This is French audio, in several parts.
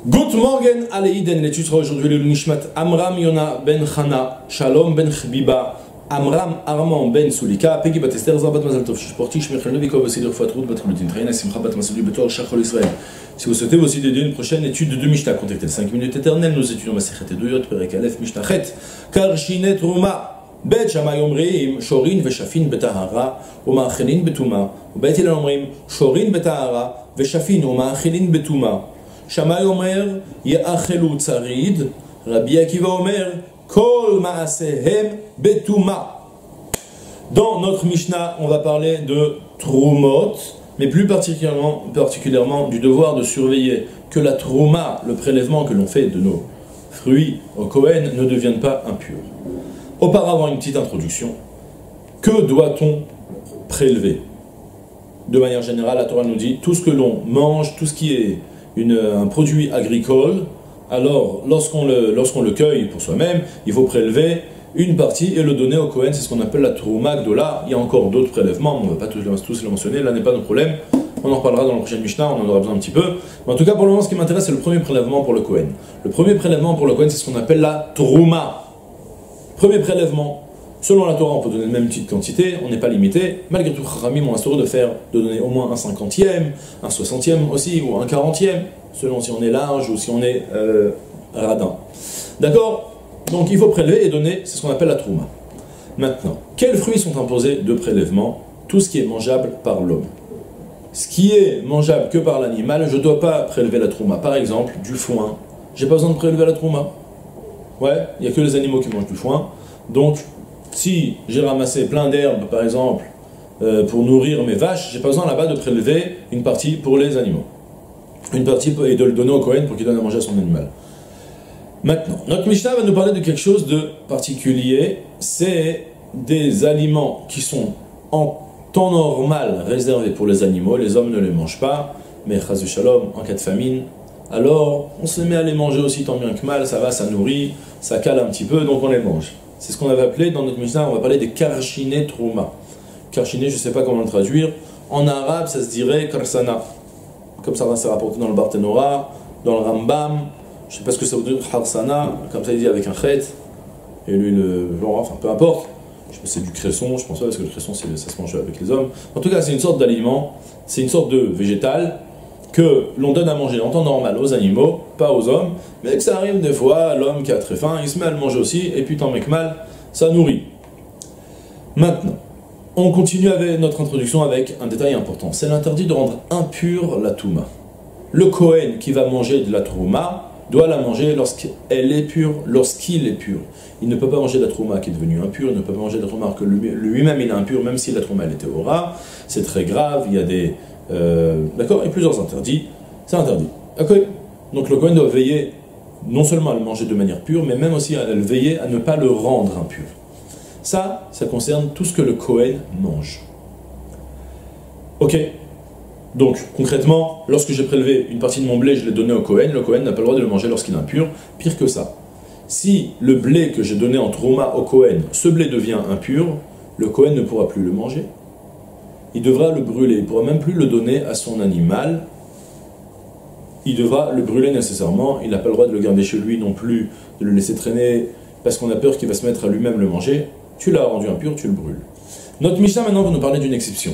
Good morning, Aleiden, l'étude sera aujourd'hui le Nishmat Amram Yona ben Chana, Shalom ben Chbiba, Amram Armand ben Sulika, Peggy Batester, Zabat Mazaltov, Shporti, Shmechel Novikov, Sidir Fatroud, Batrutin, Traina, Simcha Bat Masuli, Betor, Shachol Israël. Si vous souhaitez aussi dédier une prochaine étude de Mishnah, contactez 5 minutes éternelles, nous étudions Masechet Eduyot, Perek Aleph, Mishnah Chet, Karshinet Ruma. בית שמאי אומרים שורין ושפין בטהרה ומאכילין בטומאה ובית הלל אומרים שורין בטהרה ושפין ומאכילין בטומאה שמאי אומר יאכלו צריד רבי עקיבא אומר כל מעשיהם בטומאה. Dans notre Mishnah, on va parler de Trumot, mais plus particulièrement du devoir de surveiller que la Trouma, le prélèvement que l'on fait de nos fruits au Kohen, ne devienne pas impur. Auparavant, une petite introduction. Que doit-on prélever? De manière générale, la Torah nous dit tout ce que l'on mange, tout ce qui est un produit agricole, alors lorsqu'on le cueille pour soi-même, il faut prélever une partie et le donner au Kohen, c'est ce qu'on appelle la Trouma Gdola. Il y a encore d'autres prélèvements, on ne va pas tous les mentionner, là n'est pas notre problème, on en reparlera dans la prochaine Mishnah, on en aura besoin un petit peu. Mais en tout cas, pour le moment, ce qui m'intéresse, c'est le premier prélèvement pour le Kohen. Le premier prélèvement pour le Kohen, c'est ce qu'on appelle la Trouma. Premier prélèvement, selon la Torah, on peut donner la même petite quantité, on n'est pas limité. Malgré tout, Chachamim ont instauré de donner au moins un 50e, un 60e aussi, ou un 40e, selon si on est large ou si on est radin. D'accord? Donc il faut prélever et donner, c'est ce qu'on appelle la trouma. Maintenant, quels fruits sont imposés de prélèvement? Tout ce qui est mangeable par l'homme. Ce qui est mangeable que par l'animal, je ne dois pas prélever la trouma. Par exemple, du foin, j'ai pas besoin de prélever la trouma. Ouais, il n'y a que les animaux qui mangent du foin. Donc, si j'ai ramassé plein d'herbes, par exemple, pour nourrir mes vaches, j'ai pas besoin là-bas de prélever une partie pour les animaux. Une partie et de le donner au Kohen pour qu'il donne à manger à son animal. Maintenant, notre Mishnah va nous parler de quelque chose de particulier. C'est des aliments qui sont en temps normal réservés pour les animaux. Les hommes ne les mangent pas, mais chas shalom, en cas de famine, alors on se met à les manger aussi tant bien que mal, ça va, ça nourrit, ça cale un petit peu, donc on les mange. C'est ce qu'on avait appelé dans notre Mishnah, on va parler des karshiné trouma. Karshiné, je ne sais pas comment le traduire. En arabe, ça se dirait karsana. Comme ça, c'est rapporté dans le Barthénora, dans le Rambam. Je ne sais pas ce que ça veut dire, harsana, comme ça il dit avec un chet. Et lui, enfin peu importe. Je sais pas, c'est du cresson, je pense pas, parce que le cresson, ça se mange avec les hommes. En tout cas, c'est une sorte d'aliment, c'est une sorte de végétal que l'on donne à manger en temps normal aux animaux, pas aux hommes, mais que ça arrive des fois, l'homme qui a très faim, il se met à le manger aussi, et puis tant mec mal, ça nourrit. Maintenant, on continue avec notre introduction avec un détail important, c'est l'interdit de rendre impure la touma. Le Kohen qui va manger de la trouma doit la manger lorsqu'elle est pure, lorsqu'il est pur. Il ne peut pas manger de la trouma qui est devenue impure, il ne peut pas manger de la trouma que lui-même il est impur, même si la trouma elle était aura, c'est très grave, il y a des... d'accord, et plusieurs interdits, c'est interdit. D'accord. Donc le Kohen doit veiller non seulement à le manger de manière pure, mais même aussi à le veiller à ne pas le rendre impur. Ça concerne tout ce que le Kohen mange. Ok. Donc concrètement, lorsque j'ai prélevé une partie de mon blé, je l'ai donné au Kohen, le Kohen n'a pas le droit de le manger lorsqu'il est impur. Pire que ça, si le blé que j'ai donné en trouma au Kohen, ce blé devient impur, le Kohen ne pourra plus le manger. Il devra le brûler, il ne pourra même plus le donner à son animal, il devra le brûler nécessairement, il n'a pas le droit de le garder chez lui non plus, de le laisser traîner, parce qu'on a peur qu'il va se mettre à lui-même le manger. Tu l'as rendu impur, tu le brûles. Notre Mishnah maintenant va nous parler d'une exception.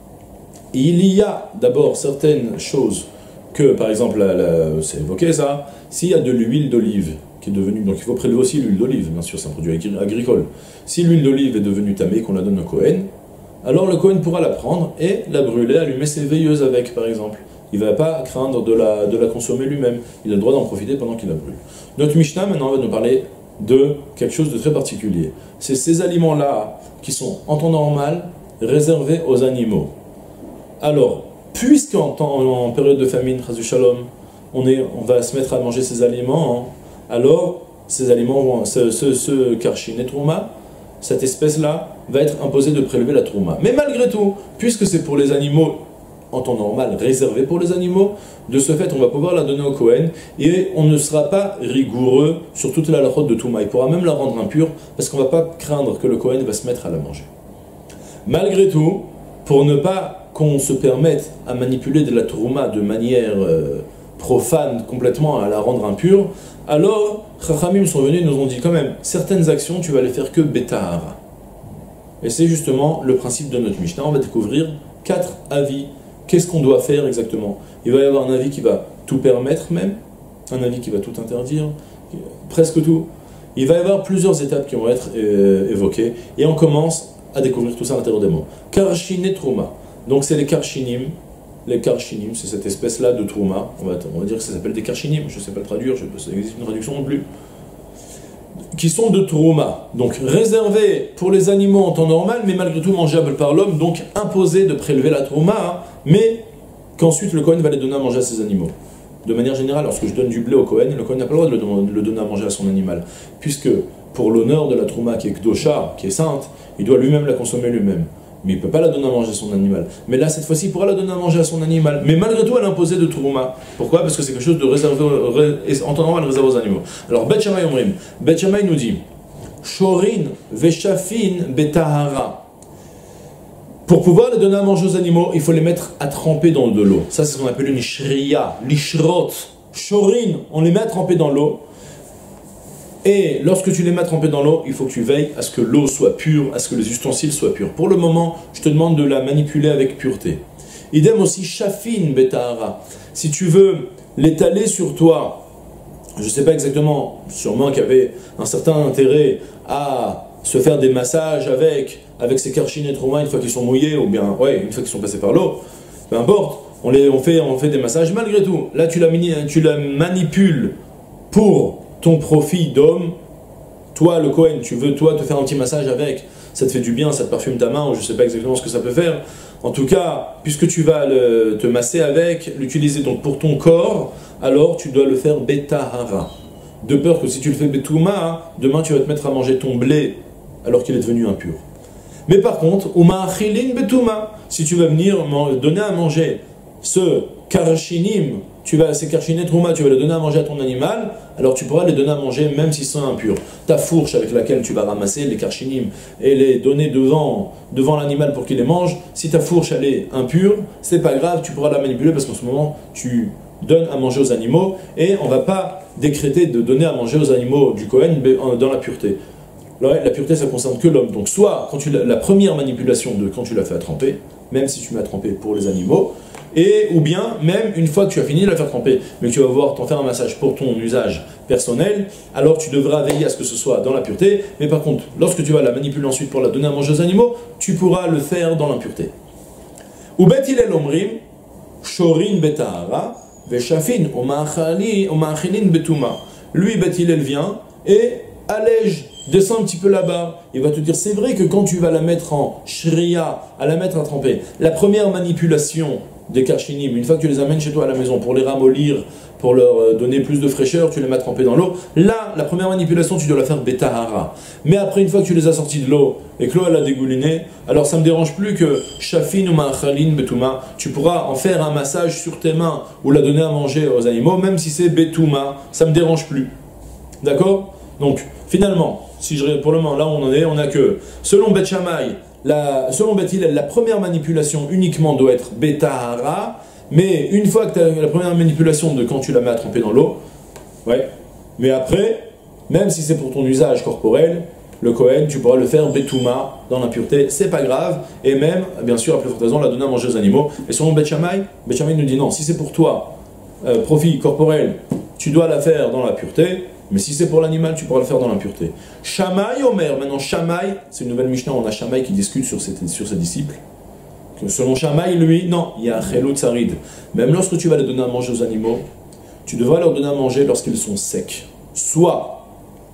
Il y a d'abord certaines choses que, par exemple, c'est évoqué ça, s'il y a de l'huile d'olive qui est devenue, donc il faut prélever aussi l'huile d'olive, bien sûr c'est un produit agricole, si l'huile d'olive est devenue tamée, qu'on la donne au Kohen, alors le Kohen pourra la prendre et la brûler, allumer ses veilleuses avec, par exemple. Il ne va pas craindre de la consommer lui-même. Il a le droit d'en profiter pendant qu'il la brûle. Notre Mishnah, maintenant, va nous parler de quelque chose de très particulier. C'est ces aliments-là qui sont, en temps normal, réservés aux animaux. Alors, puisqu'en période de famine, Chazou Shalom, on va se mettre à manger ces aliments, alors ces aliments vont, ce karshin et trouma, cette espèce-là va être imposée de prélever la trouma. Mais malgré tout, puisque c'est pour les animaux en temps normal, réservé pour les animaux, de ce fait, on va pouvoir la donner au Kohen et on ne sera pas rigoureux sur toute la halachot de Touma. Il pourra même la rendre impure parce qu'on ne va pas craindre que le Kohen va se mettre à la manger. Malgré tout, pour ne pas qu'on se permette à manipuler de la Trouma de manière profane complètement, à la rendre impure, alors Chachamim sont venus et nous ont dit quand même, certaines actions, tu vas les faire que Betahara. Et c'est justement le principe de notre Mishnah. On va découvrir 4 avis. Qu'est-ce qu'on doit faire exactement? Il va y avoir un avis qui va tout permettre même, un avis qui va tout interdire, presque tout. Il va y avoir plusieurs étapes qui vont être évoquées. Et on commence à découvrir tout ça à l'intérieur des mots. Karshin et Trouma. Donc c'est les Karshinim. Les Karshinim, c'est cette espèce-là de Trouma. On va dire que ça s'appelle des Karshinim. Je ne sais pas le traduire, ça existe une traduction non plus. Qui sont de Trouma, donc réservés pour les animaux en temps normal, mais malgré tout mangeables par l'homme, donc imposé de prélever la Trouma, hein, mais qu'ensuite le Kohen va les donner à manger à ses animaux. De manière générale, lorsque je donne du blé au Kohen, le Kohen n'a pas le droit de le donner à manger à son animal, puisque pour l'honneur de la Trouma qui est Kdosha, qui est sainte, il doit lui-même la consommer lui-même. Mais il ne peut pas la donner à manger à son animal. Mais là, cette fois-ci, il pourra la donner à manger à son animal. Mais malgré tout, elle est imposée de Trouma. Pourquoi? Parce que c'est quelque chose de réservé, en temps normal, réservé aux animaux. Alors, Bet Shammai Omrim. Bet Shammai nous dit Shorin veshafin betahara. Pour pouvoir les donner à manger aux animaux, il faut les mettre à tremper dans de l'eau. Ça, c'est ce qu'on appelle une shriya, l'ishrot. Shorin, on les met à tremper dans l'eau. Et lorsque tu les mets trempés dans l'eau, il faut que tu veilles à ce que l'eau soit pure, à ce que les ustensiles soient purs. Pour le moment, je te demande de la manipuler avec pureté. Idem aussi, shafin betahara. Si tu veux l'étaler sur toi, je ne sais pas exactement, sûrement qu'il y avait un certain intérêt à se faire des massages avec ces karchin et trouma une fois qu'ils sont mouillés, ou bien, ouais, une fois qu'ils sont passés par l'eau, peu importe, on fait des massages. Malgré tout, là tu la manipules pour ton profit d'homme. Toi, le Kohen, tu veux toi te faire un petit massage avec, ça te fait du bien, ça te parfume ta main, ou je ne sais pas exactement ce que ça peut faire. En tout cas, puisque tu vas te masser avec, l'utiliser donc pour ton corps, alors tu dois le faire betahara. De peur que si tu le fais betouma, demain tu vas te mettre à manger ton blé alors qu'il est devenu impur. Mais par contre, uma achilin betouma, si tu vas venir donner à manger ce karshinim, ces karchinet trouma, tu vas les donner à manger à ton animal, alors tu pourras les donner à manger même s'ils sont impurs. Ta fourche avec laquelle tu vas ramasser les karchinim et les donner devant l'animal pour qu'il les mange, si ta fourche elle est impure, c'est pas grave, tu pourras la manipuler parce qu'en ce moment tu donnes à manger aux animaux et on va pas décréter de donner à manger aux animaux du Kohen dans la pureté. La pureté ça concerne que l'homme, donc soit quand la première manipulation quand tu l'as fait à tremper, même si tu m'as trempé pour les animaux, ou bien même une fois que tu as fini de la faire tremper, mais que tu vas voir t'en faire un massage pour ton usage personnel, alors tu devras veiller à ce que ce soit dans la pureté, mais par contre, lorsque tu vas la manipuler ensuite pour la donner à manger aux animaux, tu pourras le faire dans l'impureté. Ou Bet Hillel omrim, shorin betahara, veshafin oma'achilin betuma. Lui, Bet Hillel vient et allège, descend un petit peu là-bas. Il va te dire, c'est vrai que quand tu vas la mettre en shriya, à la mettre à tremper, la première manipulation des karchinim, une fois que tu les amènes chez toi à la maison pour les ramollir, pour leur donner plus de fraîcheur, tu les mets trempés dans l'eau. Là, la première manipulation, tu dois la faire betahara. Mais après, une fois que tu les as sortis de l'eau et que l'eau elle a dégouliné, alors ça ne me dérange plus que shafin ou ma'achalin betuma, tu pourras en faire un massage sur tes mains ou la donner à manger aux animaux, même si c'est betuma, ça ne me dérange plus. D'accord? Donc, finalement, pour le moment, là où on en est, on a que, selon Bet Shammai, selon Bet Hillel, la première manipulation uniquement doit être betahara, mais une fois que tu as la première manipulation de quand tu la mets à tremper dans l'eau, ouais, mais après, même si c'est pour ton usage corporel, le Kohen, tu pourras le faire betouma dans l'impureté, c'est pas grave, et même, bien sûr, à plus forte raison, la donner à manger aux animaux. Et selon Bet Shammai nous dit non, si c'est pour toi, profit corporel, tu dois la faire dans la pureté. Mais si c'est pour l'animal, tu pourras le faire dans l'impureté. Shammai Omer, maintenant Shammai, c'est une nouvelle Mishnah, on a Shammai qui discute sur ses disciples. Selon Shammai, lui, non, il y a Chelut Sarid. Même lorsque tu vas les donner à manger aux animaux, tu devras leur donner à manger lorsqu'ils sont secs. Soit,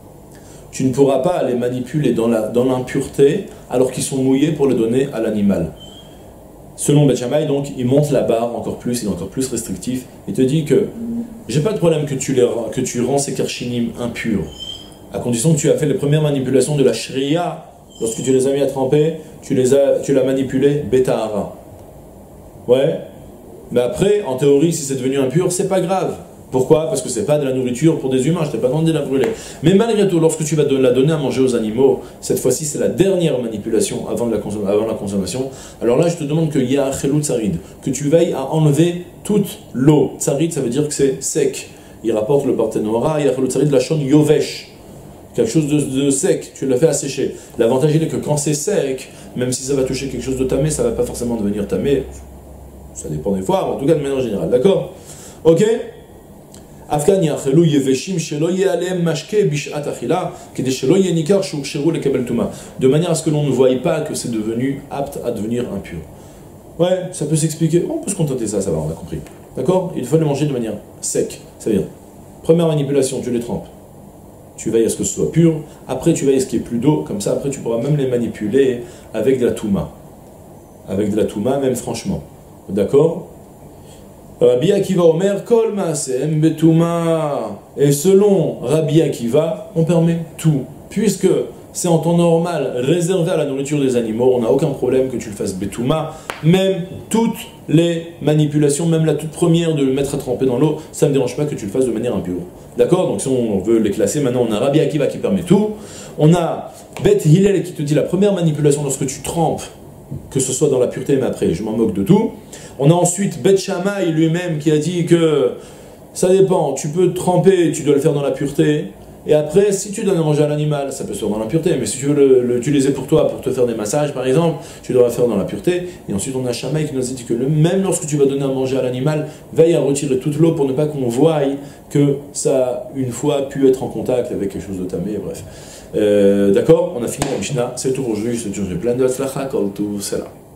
tu ne pourras pas les manipuler dans l'impureté alors qu'ils sont mouillés pour les donner à l'animal. Selon Bet Shammai, donc, il monte la barre encore plus, il est encore plus restrictif. Il te dit que j'ai pas de problème que tu rends ces karchinim impurs, à condition que tu as fait les premières manipulations de la shriya, lorsque tu les as mis à tremper, tu l'as manipulé betahara. Ouais, mais après, en théorie, si c'est devenu impur, c'est pas grave. Pourquoi? Parce que c'est pas de la nourriture pour des humains, je t'ai pas demandé de la brûler. Mais malgré tout, lorsque tu vas la donner à manger aux animaux, cette fois-ci c'est la dernière manipulation avant la consommation, alors là je te demande que Ya'achelu tsarid, que tu veilles à enlever toute l'eau. Tsarid ça veut dire que c'est sec. Il rapporte le Barthénora, Ya'achelu tsarid la shon yovesh. Quelque chose de sec, tu l'as fait assécher. L'avantage il est que quand c'est sec, même si ça va toucher quelque chose de tamé, ça va pas forcément devenir tamé. Ça dépend des fois, en tout cas de manière générale, d'accord? Ok? De manière à ce que l'on ne voie pas que c'est devenu apte à devenir impur. Ouais, ça peut s'expliquer, on peut se contenter de ça, ça va, on a compris. D'accord? Il faut les manger de manière sec. Ça veut dire, première manipulation, tu les trempes. Tu veilles à ce que ce soit pur, après tu veilles à ce qu'il y ait plus d'eau, comme ça après tu pourras même les manipuler avec de la touma. Avec de la touma, même franchement. D'accord? Rabbi Akiva Omer, Kol Maasem Betouma. Et selon Rabbi Akiva, on permet tout. Puisque c'est en temps normal réservé à la nourriture des animaux, on n'a aucun problème que tu le fasses Betouma. Même toutes les manipulations, même la toute première de le mettre à tremper dans l'eau, ça ne me dérange pas que tu le fasses de manière impure. D'accord? Donc si on veut les classer, maintenant on a Rabbi Akiva qui permet tout. On a Beth Hillel qui te dit la première manipulation lorsque tu trempes, que ce soit dans la pureté, mais après, je m'en moque de tout. On a ensuite Beth Shammai lui-même qui a dit que ça dépend, tu peux te tremper, tu dois le faire dans la pureté, et après, si tu donnes à manger à l'animal, ça peut se faire dans la pureté, mais si tu veux l'utiliser pour toi, pour te faire des massages par exemple, tu dois le faire dans la pureté. Et ensuite, on a Shammai qui nous a dit que même lorsque tu vas donner à manger à l'animal, veille à retirer toute l'eau pour ne pas qu'on voie que ça a une fois pu être en contact avec quelque chose de tamé, bref. D'accord, on a fini la Mishnah, c'est tout pour aujourd'hui, je te dis plein de tzlacha, kol tout, c'est là.